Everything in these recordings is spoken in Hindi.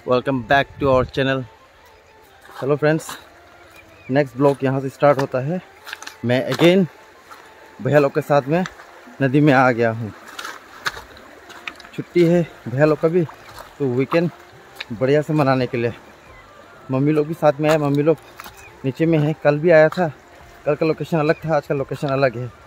Welcome back to our channel. Hello friends, next blog यहाँ से स्टार्ट होता है। मैं अगेन भैया लोग के साथ में नदी में आ गया हूँ। छुट्टी है भैया लोग का भी, तो वीकेंड बढ़िया से मनाने के लिए मम्मी लोग भी साथ में आए। मम्मी लोग नीचे में है, कल भी आया था। कल का लोकेशन अलग था, आज का लोकेशन अलग है।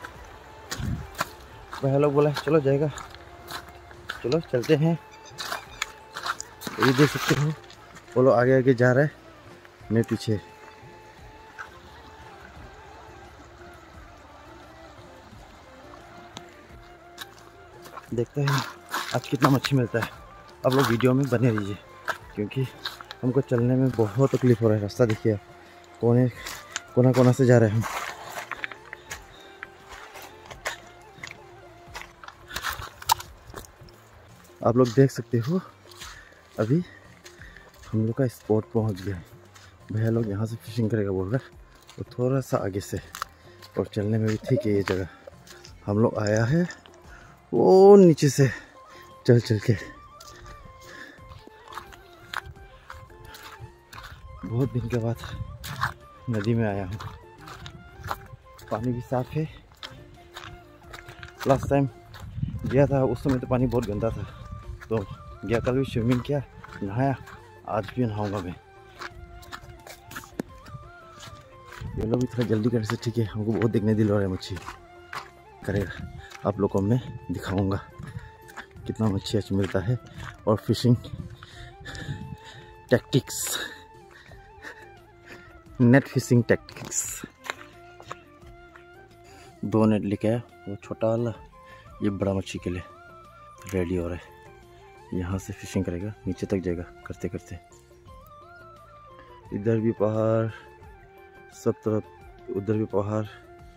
भैया लोग बोला चलो जाएगा, चलो चलते हैं। ये देख सकते हो, वो लोग आगे आगे जा रहे हैं, मैं पीछे। देखते हैं आज कितना मच्छी मिलता है। आप लोग वीडियो में बने रहिए, क्योंकि हमको चलने में बहुत तकलीफ हो रहा है। रास्ता देखिए, कोना कोना से जा रहे हैं हम। आप लोग देख सकते हो, अभी हम लोग का स्पॉट पहुंच गया है। भैया लोग यहाँ से फिशिंग करेगा बोल रहा है, तो थोड़ा सा आगे से, और चलने में भी ठीक है ये जगह। हम लोग आया है वो नीचे से चल चल के। बहुत दिन के बाद नदी में आया हूँ। पानी भी साफ है। लास्ट टाइम गया था उस समय तो पानी बहुत गंदा था, तो गया, कल भी स्विमिंग किया, नहाया, आज भी नहाऊंगा मैं। ये लोग भी थोड़ा जल्दी करने से ठीक है, हमको बहुत देखने दिल हो रहा है मच्छी करेगा। आप लोगों को मैं दिखाऊंगा कितना मच्छी आज मिलता है, और fishing tactics, net fishing tactics. 2 net लेके आया, वो छोटा वाला, ये बड़ा मच्छी के लिए रेडी हो रहा है। यहाँ से फिशिंग करेगा, नीचे तक जाएगा करते करते। इधर भी पहाड़, सब तरफ, उधर भी पहाड़,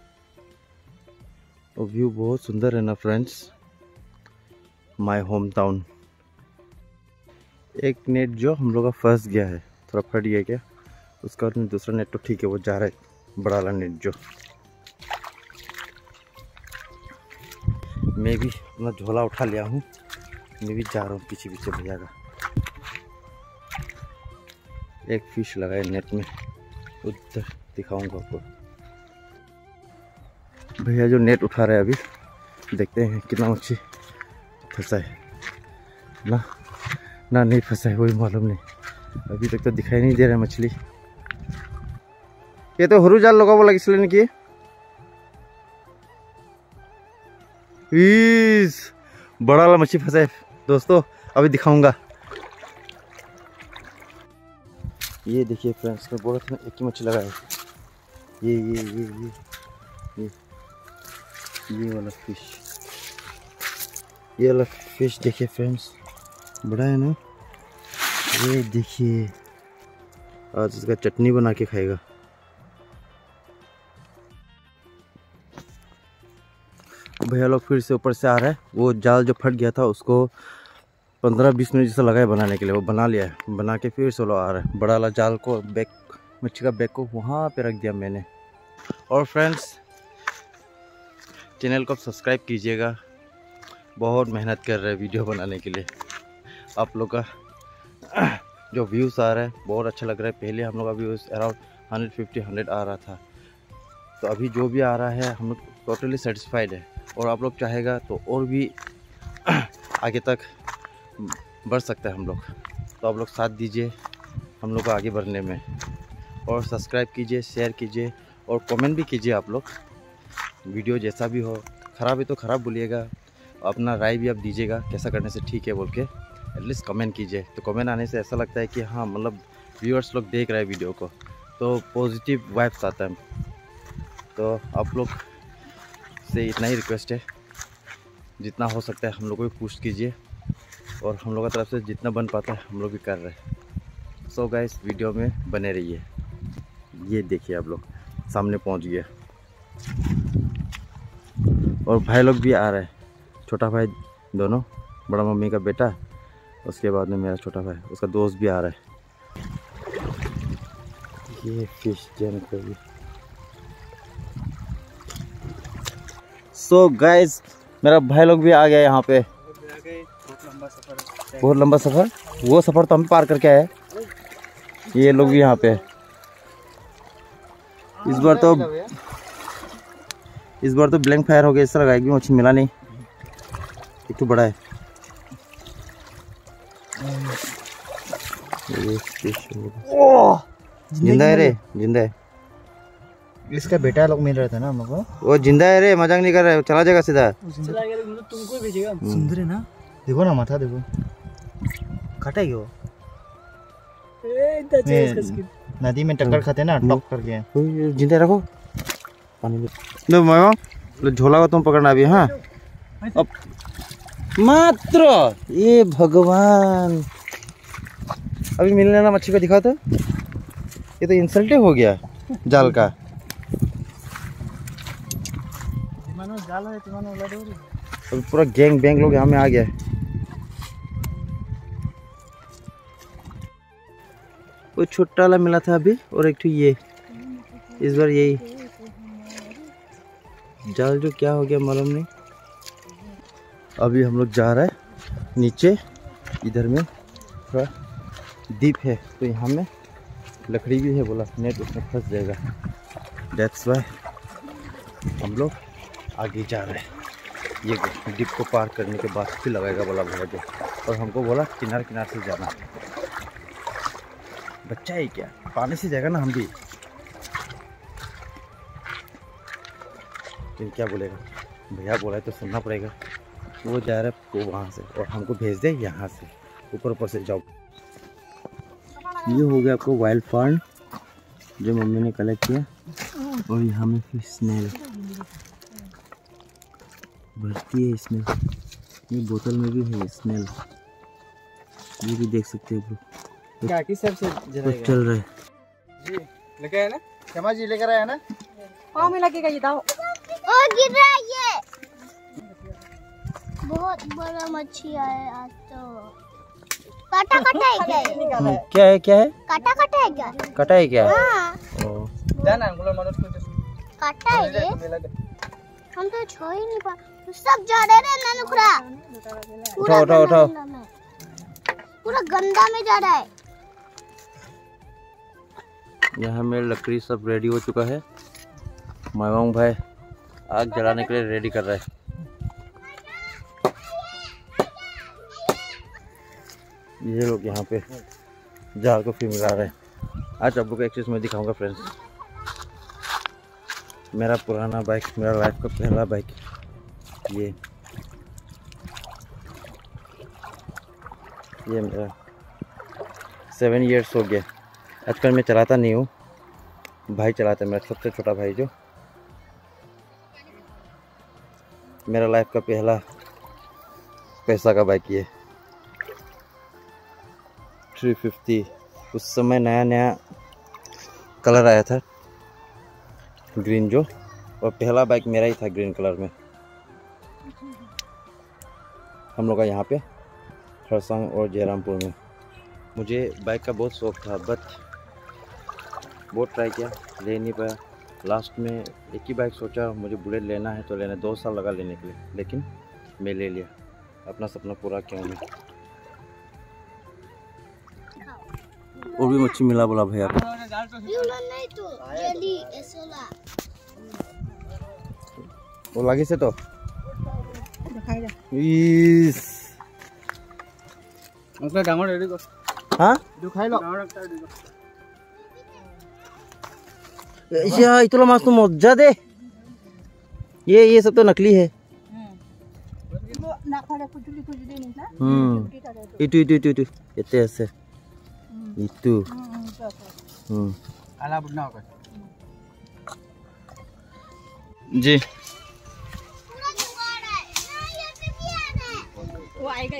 और व्यू बहुत सुंदर है ना फ्रेंड्स। My home town. एक नेट जो हम लोग का फंस गया है, थोड़ा फट गया क्या, उसका दूसरा नेट तो ठीक है, वो जा रहा है बड़ा वाला नेट जो। मैं भी अपना झोला उठा लिया हूँ, मैं भी जा रहा हूँ पीछे पीछे भैया का। एक फिश लगा है नेट में, उधर दिखाऊंगा आपको। भैया जो नेट उठा रहे हैं अभी, देखते हैं कितना मच्छी फंसा है ना नहीं फंसा है, वही मालूम नहीं। अभी तक तो दिखाई नहीं दे रहा है मछली। ये तो हरू जाल लगा बोला इसलिए नहीं किए। बड़ा वाला मच्छी फंसा है दोस्तों, अभी दिखाऊंगा। ये देखिए फ्रेंड्स, मैं बोला था ना एक ही मच्छी लगा है। ये वाला फिश, ये वाला फिश देखिए फ्रेंड्स, बड़ा है ना। ये देखिए, आज इसका चटनी बना के खाएगा। भैया लोग फिर से ऊपर से आ रहा है। वो जाल जो फट गया था उसको 15-20 मिनट जैसा लगा है बनाने के लिए, वो बना लिया है। बना के फिर से लोग आ रहा है। बड़ा वाला जाल को, बैग, मच्छी का बैग को वहाँ पे रख दिया मैंने। और फ्रेंड्स, चैनल को सब्सक्राइब कीजिएगा, बहुत मेहनत कर रहे हैं वीडियो बनाने के लिए। आप लोग का जो व्यूज़ आ रहा है बहुत अच्छा लग रहा है। पहले हम लोग का व्यूज़ अराउंड 150-100 आ रहा था, तो अभी जो भी आ रहा है हम लोग टोटली सेटिस्फाइड है। और आप लोग चाहेगा तो और भी आगे तक बढ़ सकता है हम लोग, तो आप लोग साथ दीजिए हम लोग को आगे बढ़ने में। और सब्सक्राइब कीजिए, शेयर कीजिए, और कमेंट भी कीजिए। आप लोग वीडियो जैसा भी हो, ख़राब है तो ख़राब बोलिएगा, अपना राय भी आप दीजिएगा कैसा करने से ठीक है बोल के। एटलीस्ट कमेंट कीजिए, तो कमेंट आने से ऐसा लगता है कि हाँ, मतलब व्यूअर्स लोग देख रहे हैं वीडियो को, तो पॉजिटिव वाइब्स आता है। तो आप लोग से इतना ही रिक्वेस्ट है, जितना हो सकता है हम लोग को भी पुश कीजिए, और हम लोग की तरफ से जितना बन पाता है हम लोग भी कर रहे हैं। सो गाइस, वीडियो में बने रहिए। ये देखिए आप लोग सामने पहुंच गया, और भाई लोग भी आ रहे हैं, छोटा भाई दोनों, बड़ा मम्मी का बेटा, उसके बाद में मेरा छोटा भाई, उसका दोस्त भी आ रहा है। ये फिश जैन को भी। सो गाइस, मेरा भाई लोग भी आ गया यहाँ पे। बहुत लंबा सफ़र। वो सफ़र तो हम पार करके आए, ये लोग भी यहाँ पे है। इस बार तो ब्लैंक फायर हो गया, इस तरह एक भी मछली मिला नहीं। एक तो बड़ा है जिंदा है रे, जिंदा है। इसका बेटा लोग मिल रहा था ना हम लोग को। वो जिंदा है रे, मजाक नहीं कर रहा है, चला जाएगा सीधा। तुमको भेजेगा। सुंदर है ना, देखो ना माथा देखो, काटा ही वो नदी में टक्कर खाते ना टॉप करके। जिंदा रखो पानी में। लो मैं झोला को तुम पकड़ना अभी। हाँ अब मात्र ये भगवान, अभी मिलने ना मच्छी को दिखा तो, ये तो इंसल्ट हो गया जाल का। अभी पूरा गैंग बैंग लोग यहाँ में आ गया है। वो छोटा वाला मिला था अभी, और एक तो ये इस बार यही जाल जो क्या हो गया मालूम नहीं। अभी हम लोग जा रहे हैं नीचे, इधर में थोड़ा डीप है तो यहाँ में लकड़ी भी है, बोला नेट उसमें फंस जाएगा, दैट्स वाई हम लोग आगे जा रहे हैं। ये डिप को पार करने के बाद फिर लगाएगा बोला भैया जो, और हमको बोला किनार किनार से जाना। बच्चा है क्या, पानी से जाएगा ना हम भी, लेकिन क्या बोलेगा, भैया बोला है तो सुनना पड़ेगा। वो जा रहा है वो वहाँ से, और हमको भेज दे यहाँ से, ऊपर ऊपर से जाओ। ये हो गया आपको वाइल्ड फार्म जो मम्मी ने कलेक्ट किया, और यहाँ में फिर स्नेल भरती है इसमें, ये बोतल में भी है स्नेल, ये भी देख सकते हो क्या किस सब से चल रहा है जी। लेके आया ना क्षमा जी, लेकर आया ना, पाँव में लगेगा ये दाव। ओ गिर रहा है ये, बहुत बड़ा मच्छी आया आज तो। काटा काटा है क्या ये? क्या है, क्या है, काटा काटा है क्या? कटा है क्या? हाँ जाना बोलो मनोज को, काटा है ये, हम तो छो ही नहीं पा, सब जा रहे रे ननुखरा, उठाओ उठाओ उठाओ, पूरा गंदा में जा रहा है। यहाँ में लकड़ी सब रेडी हो चुका है, मायवांग भाई आग जलाने के लिए रेडी कर रहा है। ये लोग यहाँ पे जाल को फिर मिला रहे हैं। आज आप लोग को एक चीज़ मैं दिखाऊंगा फ्रेंड्स, मेरा पुराना बाइक, मेरा लाइफ का पहला बाइक, ये मेरा 7 इयर्स हो गया। आजकल मैं चलाता नहीं हूँ, भाई चलाता है, मेरा सबसे छोटा भाई जो। मेरा लाइफ का पहला पैसा का बाइक ये 350, उस समय नया नया कलर आया था ग्रीन जो, और पहला बाइक मेरा ही था ग्रीन कलर में। हम लोग का यहाँ पे खरसांग और जयरामपुर में। मुझे बाइक का बहुत शौक था, बट बहुत ट्राई किया, ले नहीं पाया। लास्ट में एक ही बाइक सोचा, मुझे बुलेट लेना है तो लेना, 2 साल लगा लेने के लिए, लेकिन मैं ले लिया, अपना सपना पूरा किया मैं। और भी मच्छी मिला बोला भैया को। वो लागी से तो डांगर रेडी कर। हाँ जो खाई लो इतना मास तो मजा दे, ये सब तो नकली है। itu itu ऐसे itu आला बुढ़ना होगा जी। वो आएगा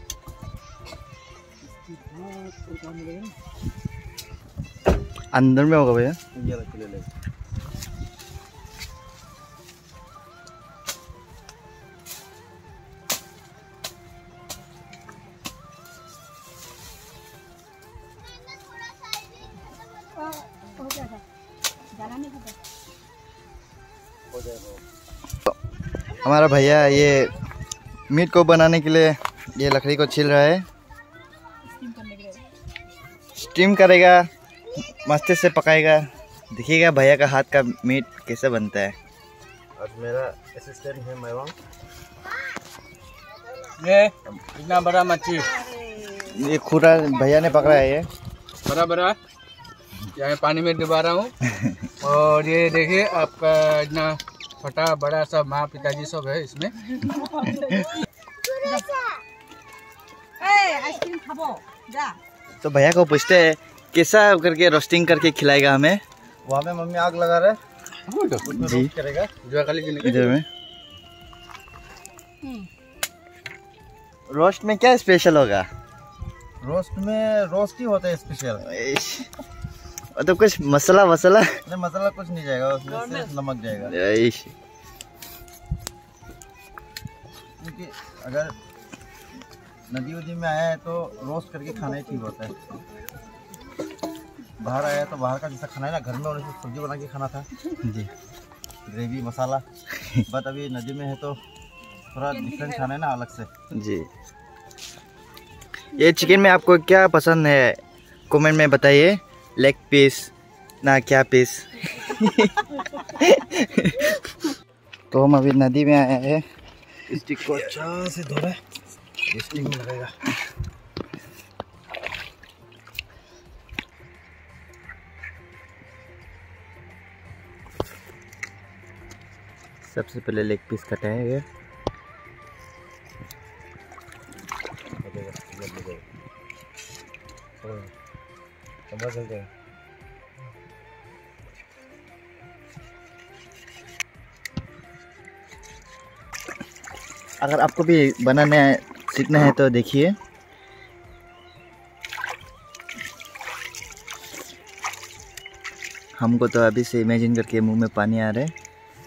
अंदर में होगा भैया। हमारा भैया ये मीट को बनाने के लिए ये लकड़ी को छील रहा है। स्टीम करेगा, मस्त से पकाएगा। देखिएगा भैया का हाथ का मीट कैसे बनता है। और मेरा असिस्टेंट है मैवांग। ये इतना बड़ा मच्छी ये खुरा भैया ने पकड़ा है। ये बड़ा बड़ा यहाँ पानी में डुबा रहा हूँ। और ये देखिए आपका इतना छोटा बड़ा सब माँ पिताजी सब है इसमें। आइसक्रीम खाबो जा। तो भैया को पूछते हैं कैसा करके रोस्टिंग करके खिलाएगा हमें। वहाँ में मम्मी आग लगा रहे उसमें जी। रोस्ट करेगा। जो खाली इधर में रोस्ट में क्या स्पेशल होगा? रोस्ट में रोस्ट ही होता है स्पेशल। तो कुछ मसाला वसाला? नहीं, मसाला कुछ नहीं जाएगा उसमें, सिर्फ नमक जाएगा। क्योंकि अगर नदी उदी में आया है तो रोस्ट करके खाना ही ठीक होता है। बाहर आया तो बाहर का जैसा खाना है ना, घर में उन्हें सब्जी बना के खाना था जी, ग्रेवी मसाला। बट अभी नदी में है तो थोड़ा डिफरेंट खाना है ना, अलग से। जी। ये चिकन में आपको क्या पसंद है कमेंट में बताइए। लेग पीस ना क्या पीस? तो हम अभी नदी में आए हैं। स्टिक को अच्छा से धो रहे, स्टिक में लगेगा। सबसे पहले लेग पीस कटाएंगे। अगर आपको भी बनाना सीखना है तो देखिए। हमको तो अभी से इमेजिन करके मुंह में पानी आ रहा है।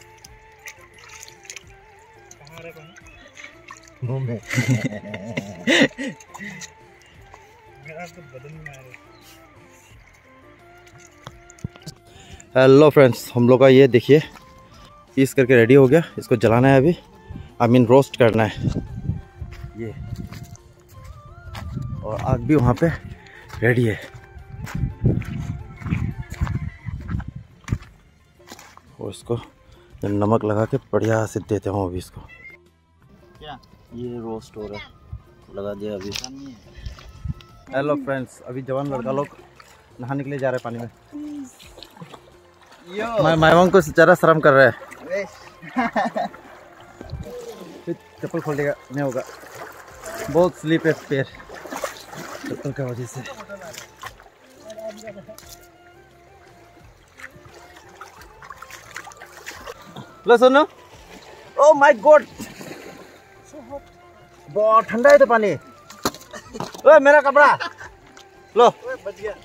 मुंह में हेलो फ्रेंड्स, हम लोग का ये देखिए पीस करके रेडी हो गया। इसको जलाना है अभी, आई मीन रोस्ट करना है ये। और आग भी वहाँ पे रेडी है। और इसको नमक लगा के बढ़िया से देते हूँ अभी इसको। क्या ये रोस्ट हो रहा है, लगा दिया अभी। हेलो फ्रेंड्स, अभी जवान लड़का लोग नहाने के लिए जा रहे हैं पानी में। मैवांग को ज़रा शर्म कर रहा है। चप्पल खोल देगा, नहीं होगा, बहुत स्लिप है पैर चप्पल का वजह से। लो सुनो, ओ माय गॉड, बहुत ठंडा है तो पानी। ओए मेरा कपड़ा लो। बच गया।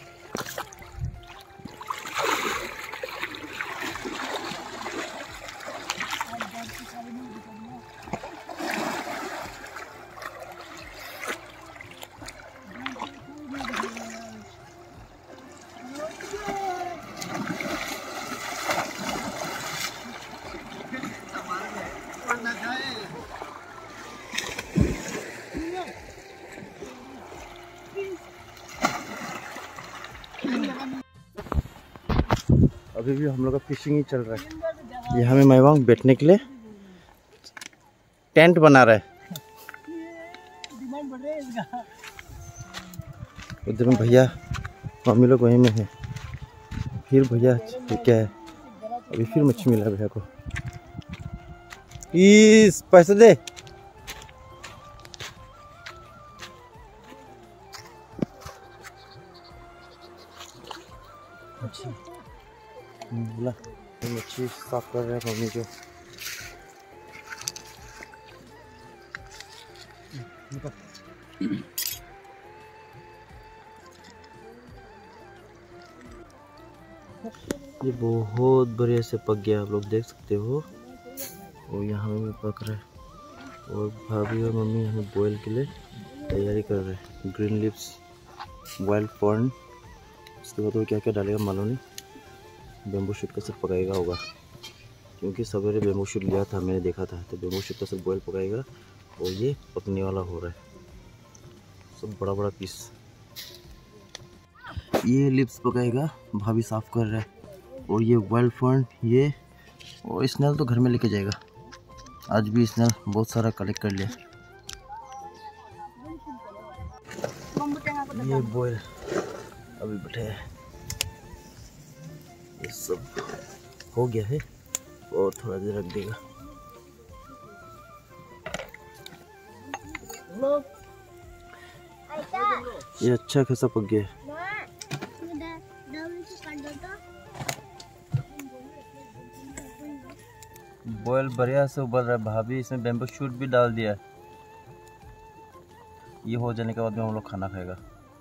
अभी भी हम लोग का फिशिंग ही चल रहा है। यहाँ में मैवांग बैठने के लिए टेंट बना रहा है। उधर में भैया मम्मी लोग वहीं में है। फिर भैया क्या है, अभी फिर मच्छी मिला भैया को। इस पैसे दे। बोला मच्छी साफ कर रहे हैं मम्मी जो। ये बहुत बढ़िया से पक गया, आप लोग देख सकते हो। और यहाँ में पक रहा है। और भाभी और मम्मी हमें बॉयल के लिए तैयारी कर रहे हैं। ग्रीन लिप्स, वाइल्ड कॉर्न, उसके बाद और क्या क्या डालेगा मालूम नहीं। बेम्बू शूट का सिर्फ पकाएगा होगा, क्योंकि सवेरे बेम्बू शूट लिया था, मैंने देखा था। तो बेम्बू शूट का सिर्फ बॉयल पकाएगा। और ये पकने वाला हो रहा है, सब बड़ा बड़ा पीस। ये लिप्स पकाएगा, भाभी साफ कर रहा है। और ये वाइल्ड फर्न, ये और स्नेल तो घर में लेके जाएगा। आज भी स्नेल बहुत सारा कलेक्ट कर लिया। ये बॉयल अभी बैठे हैं, ये सब हो गया है और थोड़ा देर रख देगा। ये अच्छा खासा पक गया है। बॉयल बढ़िया से उबल रहा है। भाभी इसमें बैम्बू शूट भी डाल दिया है। ये हो जाने के बाद में हम लोग खाना खाएगा।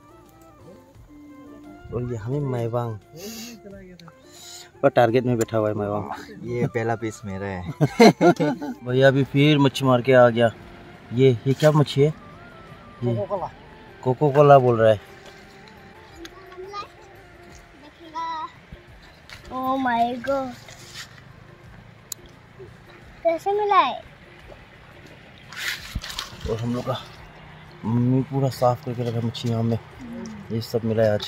और ये हमें मैवांग और टारगेट में बैठा हुआ है मैवांग। ये पहला पीस मेरा है। भैया अभी फिर मच्छी मार के आ गया। ये क्या मच्छी है? कोको कोला बोल रहा है। ओह माय गॉड, कैसे मिला है? और हम लोग का मम्मी पूरा साफ करके रखा मच्छी यहाँ में। ये सब मिला है आज।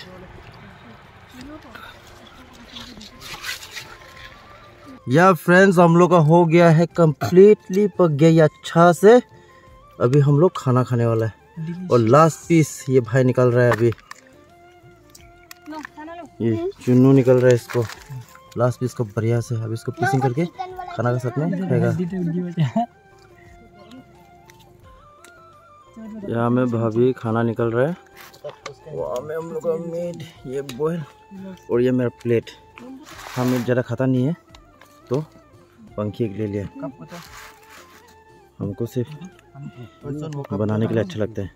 या फ्रेंड्स, हम लोग का हो गया है कंप्लीटली, पक गया ये अच्छा से। अभी हम लोग खाना खाने वाला है। और लास्ट पीस ये भाई निकल रहा है अभी। ये चुन्नू निकल रहा है इसको। लास्ट पीस को बढ़िया से अभी इसको पीसिंग करके खाना के साथ में खाएगा। यहाँ में भाभी खाना निकल रहा है। वहाँ में हम लोग का मीट, ये बॉयल और ये मेरा प्लेट। हाँ, मीट ज़्यादा खाता नहीं है तो पंखी के लिए लिया। हमको सिर्फ बनाने के लिए अच्छा लगता है।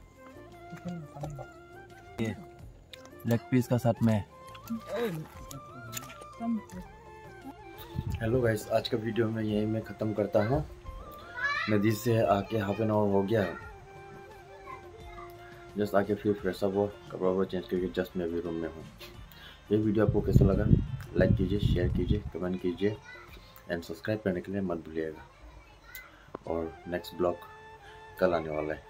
ये लेग पीस का साथ में। हेलो गाइस, आज का वीडियो मैं यहीं में ख़त्म करता हूँ। नदी से आके हाफ एन आवर हो गया है। जस्ट आके फिर फ्रेश अप हुआ, कपड़ा वपड़ा चेंज करके जस्ट मैं अभी रूम में हूँ। ये वीडियो आपको कैसा लगा? लाइक कीजिए, शेयर कीजिए, कमेंट कीजिए एंड सब्सक्राइब करने के लिए मत भूलिएगा। और नेक्स्ट ब्लॉग कल आने वाला है।